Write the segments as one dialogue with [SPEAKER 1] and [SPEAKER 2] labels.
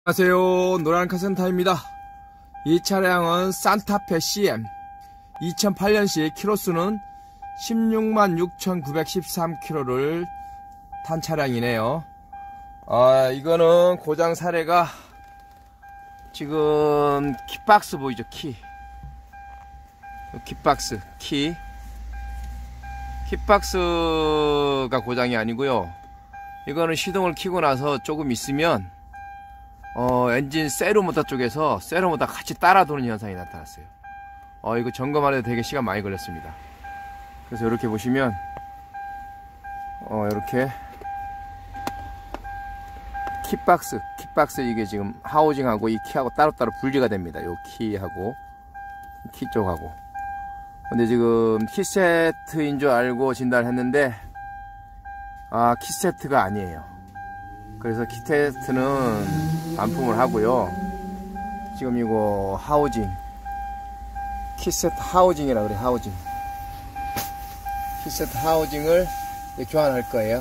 [SPEAKER 1] 안녕하세요. 노란 카센터입니다. 이 차량은 산타페 CM 2008년식 키로수는 166,913km를 탄 차량이네요. 이거는 고장 사례가 지금 키박스 보이죠? 키박스 키박스가 고장이 아니고요. 이거는 시동을 켜고 나서 조금 있으면 엔진 세로모터 쪽에서 세로모터 같이 따라 도는 현상이 나타났어요. 이거 점검하는데 되게 시간 많이 걸렸습니다. 그래서 이렇게 보시면 이렇게 키박스 이게 지금 하우징하고 이 키하고 따로따로 분리가 됩니다. 요 키하고 키 쪽하고. 근데 지금 키세트인 줄 알고 진단했는데 키세트가 아니에요. 그래서 키세트는 반품을 하고요. 지금 이거 하우징 키세트 하우징이라 그래. 하우징 키세트 하우징을 교환할 거예요.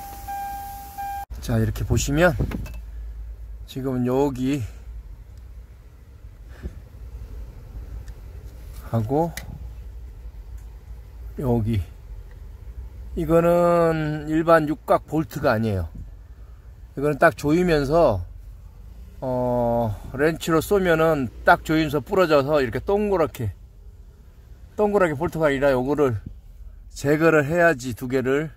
[SPEAKER 1] 자, 이렇게 보시면 지금은 여기 하고 여기 이거는 일반 육각 볼트가 아니에요. 이거는 딱 조이면서 렌치로 쏘면은 딱 조이면서 부러져서 이렇게 동그랗게 볼트가 아니라 요거를 제거를 해야지, 두 개를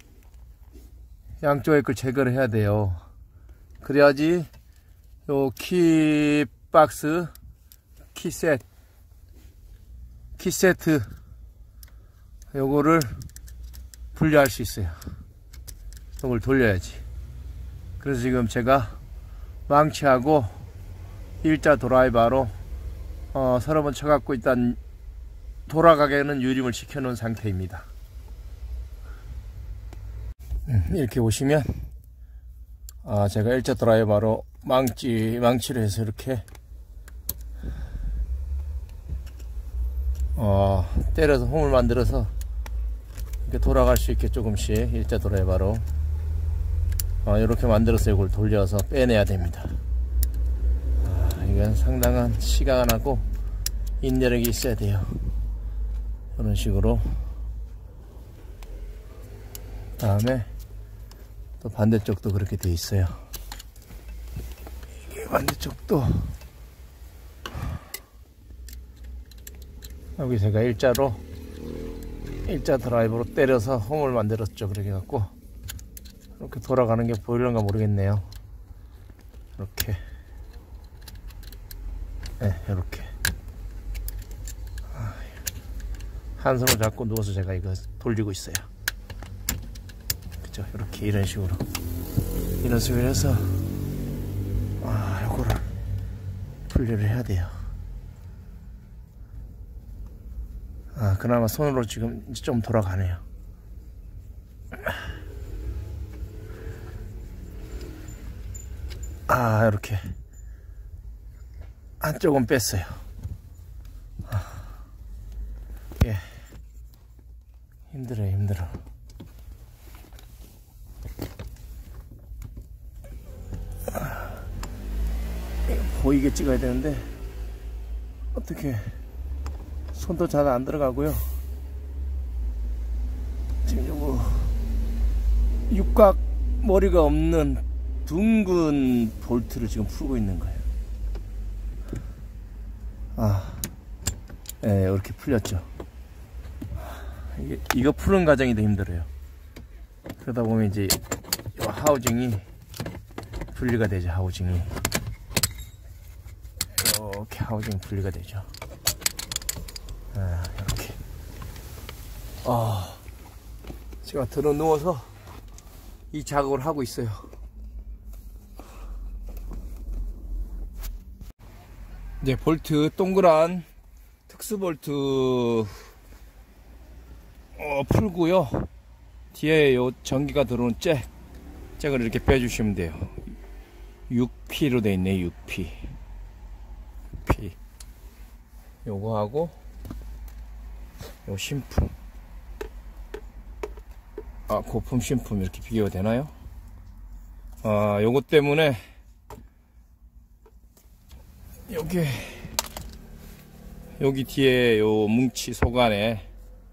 [SPEAKER 1] 양쪽에 걸 제거를 해야 돼요. 그래야지 요 키박스 키세트 요거를 분리할 수 있어요. 이걸 돌려야지. 그래서 지금 제가 망치하고 일자 드라이버로 서너 번 쳐갖고 일단 돌아가게는 유림을 시켜놓은 상태입니다. 이렇게 보시면 제가 일자 드라이버로 망치를 해서 이렇게 때려서 홈을 만들어서 이렇게 돌아갈 수 있게 조금씩 일자 드라이버로 이렇게 만들어서 이걸 돌려서 빼내야 됩니다. 이건 상당한 시간하고 인내력이 있어야 돼요. 이런 식으로. 다음에 또 반대쪽도 그렇게 돼 있어요. 이게 반대쪽도 여기 제가 일자 드라이버로 때려서 홈을 만들었죠. 그렇게 갖고 이렇게 돌아가는 게 보일런가 모르겠네요. 이렇게 이렇게 한 손을 잡고 누워서 제가 이거 돌리고 있어요. 그죠? 이렇게 이런 식으로 해서 요거를 분리를 해야 돼요. 그나마 손으로 지금 좀 돌아가네요. 이렇게 한쪽은 뺐어요. 힘들어. 보이게 찍어야 되는데 어떻게 손도 잘 안 들어가고요. 지금 요거 육각 머리가 없는 둥근 볼트를 지금 풀고 있는 거예요. 이렇게 풀렸죠. 이거 푸는 과정이 더 힘들어요. 그러다 보면 이제 하우징이 분리가 되죠. 하우징이 이렇게 하우징 분리가 되죠. 이렇게 제가 들어 누워서 이 작업을 하고 있어요. 이제 볼트 동그란 특수 볼트 풀고요. 뒤에 요 전기가 들어오는 잭을 이렇게 빼주시면 돼요. 6P로 돼 있네. 6P 요거 하고 요 신품 고품 신품 이렇게 비교가 되나요? 요것 때문에 여기 뒤에 요 뭉치 속 안에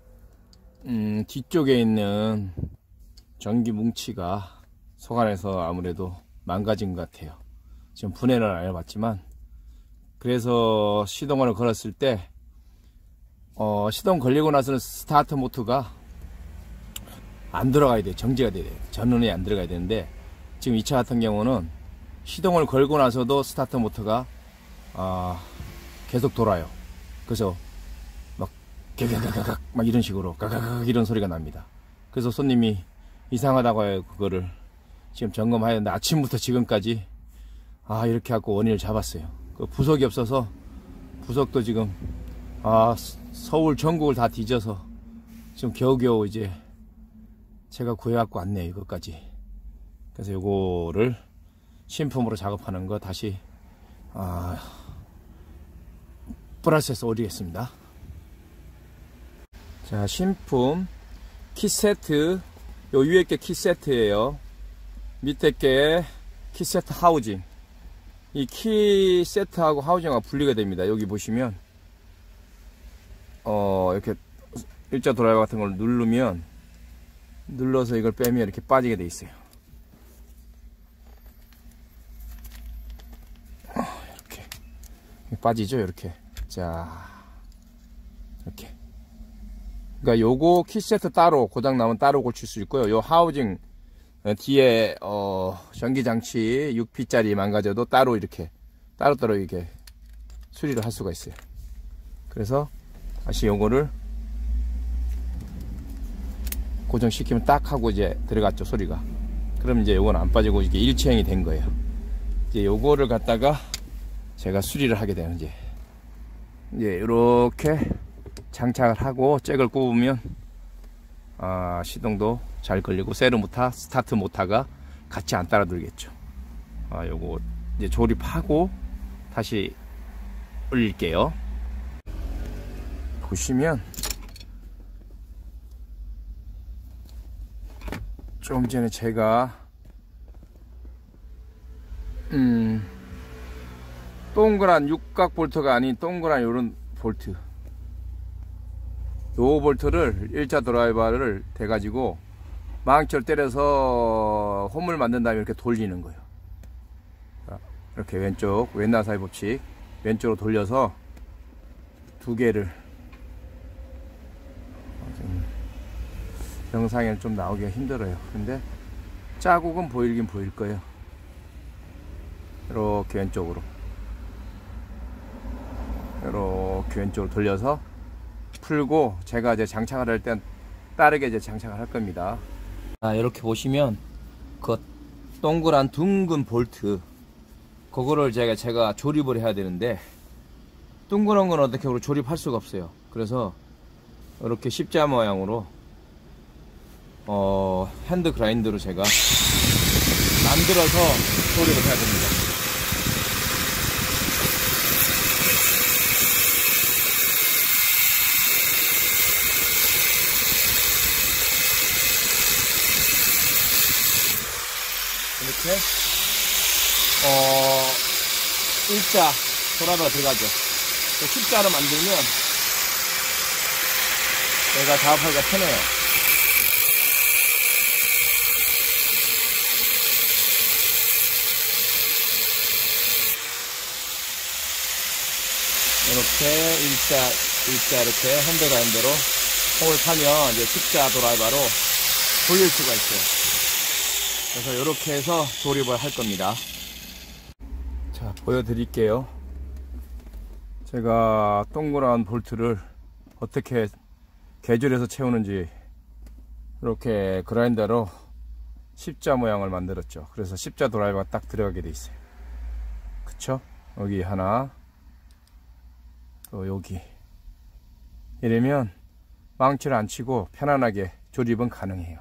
[SPEAKER 1] 뒤쪽에 있는 전기 뭉치가 속 안에서 아무래도 망가진 것 같아요. 지금 분해는 안 해봤지만, 그래서 시동을 걸었을 때 시동 걸리고 나서는 스타트 모터가 안 들어가야 돼요. 정지가 돼야 돼요. 전원이 안 들어가야 되는데, 지금 이 차 같은 경우는 시동을 걸고 나서도 스타트 모터가 계속 돌아요. 그래서 막 가가가각 막 이런 식으로 가가각 이런 소리가 납니다. 그래서 손님이 이상하다고 해요. 그거를 지금 점검하였는데, 아침부터 지금까지 이렇게 하고 원인을 잡았어요. 그 부속이 없어서, 부속도 지금 서울 전국을 다 뒤져서 지금 겨우겨우 이제 제가 구해갖고 왔네요. 이것까지. 그래서 요거를 신품으로 작업하는 거 다시 플러스해서 올리겠습니다. 자, 신품 키세트, 요 위에 게 키세트예요. 밑에 게 키세트 하우징. 이 키세트하고 하우징하고 분리가 됩니다. 여기 보시면 이렇게 일자 드라이버 같은 걸 눌러서 이걸 빼면 이렇게 빠지게 돼 있어요. 이렇게 빠지죠. 이렇게. 자, 이렇게. 그러니까 요거 키세트 따로 고장 나면 따로 고칠 수 있고요. 요 하우징 뒤에 전기장치 6P짜리 망가져도 따로 이렇게 따로따로 이렇게 수리를 할 수가 있어요. 그래서 다시 요거를 고정시키면 딱 하고 이제 들어갔죠, 소리가. 그럼 이제 요건 안 빠지고 이게 일체형이 된 거예요. 이제 요거를 갖다가 제가 수리를 하게 되는, 이제 이렇게 장착을 하고 잭을 꼽으면 시동도 잘 걸리고 세르 모터, 스타트 모터가 같이 안 따라 들겠죠. 요거 이제 조립하고 다시 올릴게요. 보시면 좀 전에 제가 동그란 육각 볼트가 아닌 동그란 요런 볼트, 요 볼트를 일자 드라이버를 대가지고 망치를 때려서 홈을 만든 다음에 이렇게 돌리는 거예요. 이렇게 왼쪽 왼나사의 법칙 왼쪽으로 돌려서 두 개를, 영상에는 좀 나오기가 힘들어요. 근데 자국은 보이긴 보일 거예요. 이렇게 왼쪽으로 돌려서 풀고, 제가 이제 장착을 할 땐 빠르게 이제 장착을 할 겁니다. 이렇게 보시면 그 동그란 둥근 볼트, 그거를 제가 조립을 해야 되는데, 둥그런 건 어떻게 조립할 수가 없어요. 그래서 이렇게 십자 모양으로 핸드 그라인더로 제가 만들어서 조립을 해야 됩니다. 이렇게 일자 드라이버가 들어가죠. 십자로 만들면 내가 작업하기가 편해요. 이렇게 일자 이렇게 핸드 그라인더로 홈을 파면 이제 십자 드라이버로 돌릴 수가 있어요. 그래서 이렇게 해서 조립을 할 겁니다. 자, 보여드릴게요. 제가 동그란 볼트를 어떻게 개조해서 채우는지. 이렇게 그라인더로 십자 모양을 만들었죠. 그래서 십자 드라이버가 딱 들어가게 돼 있어요. 그쵸? 여기 하나, 또 여기. 이러면 망치를 안 치고 편안하게 조립은 가능해요.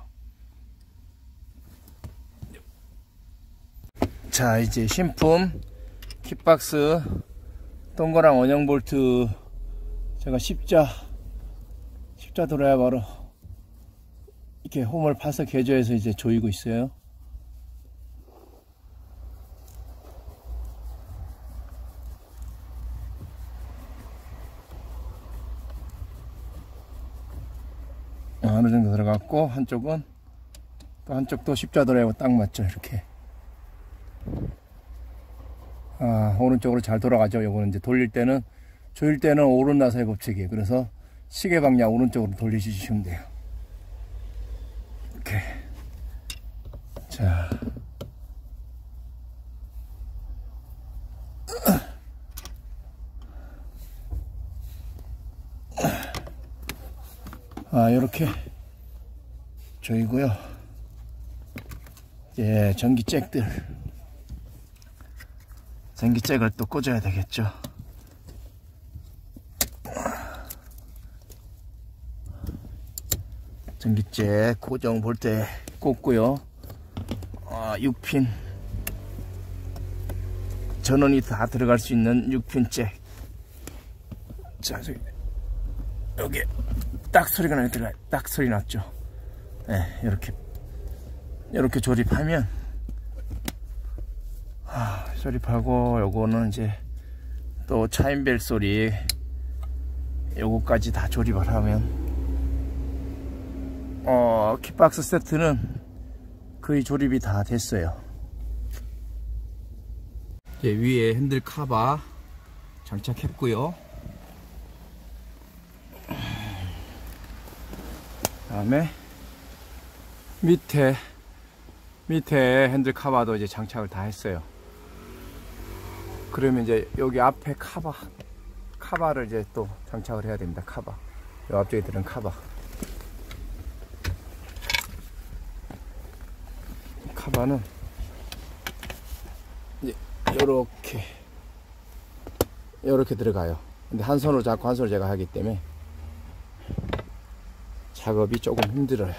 [SPEAKER 1] 자, 이제 신품 킥박스 동그란 원형 볼트 제가 십자 드라이버로 이렇게 홈을 파서 개조해서 이제 조이고 있어요. 어느 정도 들어갔고, 한쪽은 또 한쪽도 십자도라하고 딱 맞죠. 이렇게. 오른쪽으로 잘 돌아가죠. 요거는 이제 돌릴 때는, 조일 때는 오른 나사의 법칙이에요. 그래서 시계 방향 오른쪽으로 돌리시면 돼요. 이렇게. 자. 요렇게 조이고요. 예, 전기잭을 또 꽂아야 되겠죠. 전기잭 고정 볼트에 꽂고요. 6핀 전원이 다 들어갈 수 있는 6핀 잭. 자, 여기 딱 소리가 나요. 딱 소리 났죠. 네, 이렇게 조립하면, 조립하고, 요거는 이제 또 차인벨 소리, 요거까지 다 조립을 하면, 킥박스 세트는 거의 조립이 다 됐어요. 이제 위에 핸들 카바 장착했고요. 다음에 밑에 핸들 카바도 이제 장착을 다 했어요. 그러면 이제 여기 앞에 카바를 이제 또 장착을 해야 됩니다. 카바. 요 앞쪽에 들은 카바. 카바는 이제 요렇게 들어가요. 근데 한 손으로 잡고 한 손으로 제가 하기 때문에 작업이 조금 힘들어요.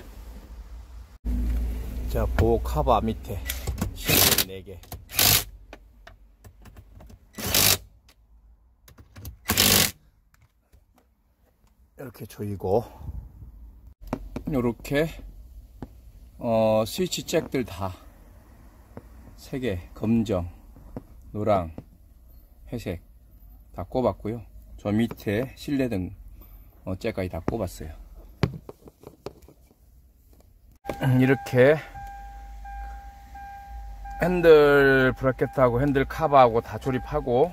[SPEAKER 1] 자, 보호 카바 밑에 실내 4개. 이렇게 조이고, 요렇게 스위치 잭들 다 3개, 검정, 노랑, 회색 다 꼽았고요. 저 밑에 실내등 잭까지 다 꼽았어요. 이렇게 핸들 브라켓하고 핸들 카바하고 다 조립하고,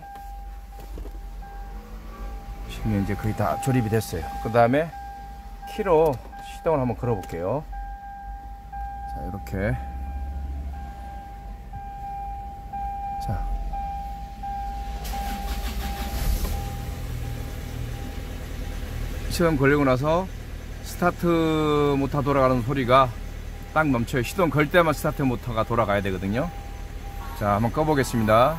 [SPEAKER 1] 지금 이제 거의 다 조립이 됐어요. 그 다음에 키로 시동을 한번 걸어 볼게요. 자, 이렇게. 자, 시동 걸리고 나서 스타트 모터 돌아가는 소리가 딱 멈춰요. 시동 걸 때만 스타트 모터가 돌아가야 되거든요. 자, 한번 꺼보겠습니다.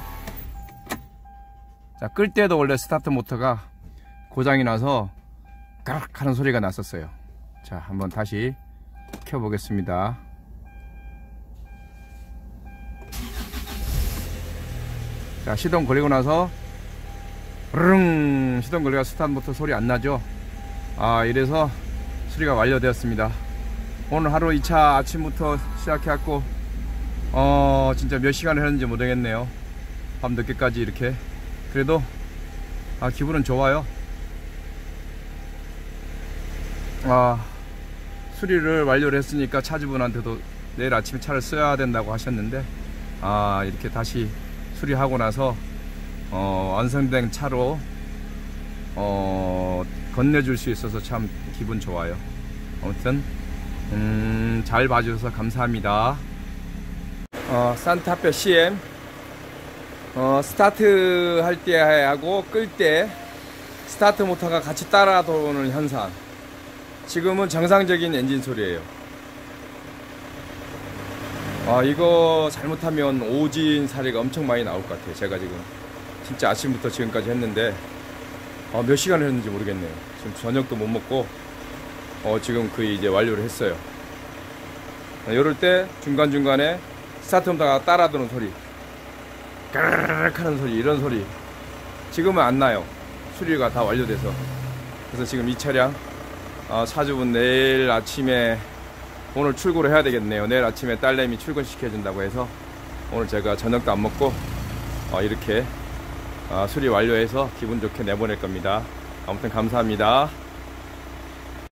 [SPEAKER 1] 자, 끌 때도 원래 스타트 모터가 고장이 나서 까락 하는 소리가 났었어요. 자, 한번 다시 켜보겠습니다. 자, 시동 걸리고 나서 시동 걸리가 스타트 모터 소리 안 나죠. 이래서 수리가 완료되었습니다. 오늘 하루 2차 아침부터 시작해갖고 진짜 몇 시간을 했는지 모르겠네요. 밤 늦게까지 이렇게. 그래도 기분은 좋아요. 수리를 완료를 했으니까 차주분한테도 내일 아침에 차를 써야 된다고 하셨는데, 이렇게 다시 수리하고 나서 완성된 차로 건네줄 수 있어서 참 기분 좋아요. 아무튼 잘 봐주셔서 감사합니다. 산타페 CM 스타트 할 때 하고 끌 때 스타트 모터가 같이 따라 도는 현상. 지금은 정상적인 엔진 소리예요. 이거 잘못하면 오진 사례가 엄청 많이 나올 것 같아요. 제가 지금 진짜 아침부터 지금까지 했는데 몇 시간을 했는지 모르겠네요. 지금 저녁도 못 먹고 지금 거의 이제 완료를 했어요. 이럴 때 중간중간에 스타트 모터가 따라 도는 소리, 까르르륵 하는 소리, 이런 소리 지금은 안 나요. 수리가 다 완료돼서. 그래서 지금 이 차량 차주분 내일 아침에 오늘 출고를 해야 되겠네요. 내일 아침에 딸내미 출근시켜준다고 해서 오늘 제가 저녁도 안 먹고 이렇게 수리 완료해서 기분 좋게 내보낼 겁니다. 아무튼 감사합니다.